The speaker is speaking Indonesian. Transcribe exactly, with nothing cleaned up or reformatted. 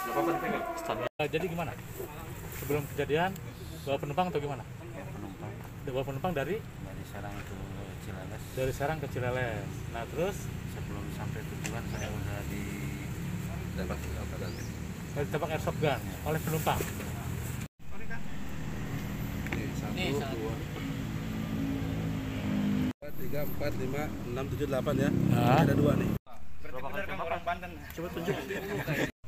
Jadi gimana? Sebelum kejadian bawa penumpang atau gimana? Penumpang. Bawa penumpang dari Dari Serang ke Cileles. dari Serang ke Cileles. Nah terus Sebelum sampai tujuan saya udah di tembak ditembak airsoft gun oleh penumpang. Ini satu, dua, tiga, empat, lima, enam, tujuh, delapan ya. Nah. Ada dua nih. Berarti benar kan orang Banten. Coba tunjuk.